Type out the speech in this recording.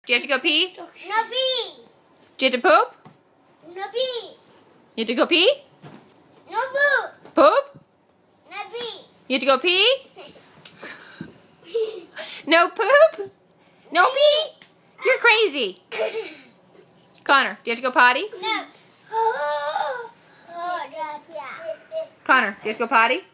Do you have to go pee? No pee. Do you have to poop? No pee. You have to go pee? No poop. Poop? No pee. You have to go pee? No poop? No pee? You're crazy. Connor, do you have to go potty? No. Connor, do you have to go potty?